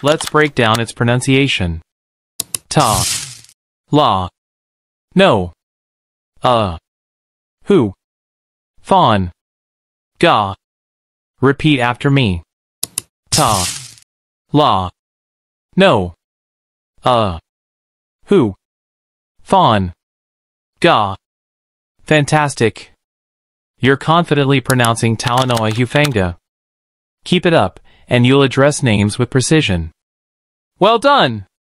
Let's break down its pronunciation. Ta. La. No. Who. Fawn. Ga. Repeat after me. Ta. La. No. Who. Fawn. Ga. Fantastic. You're confidently pronouncing Talanoa Hufanga. Keep it up, and you'll address names with precision. Well done!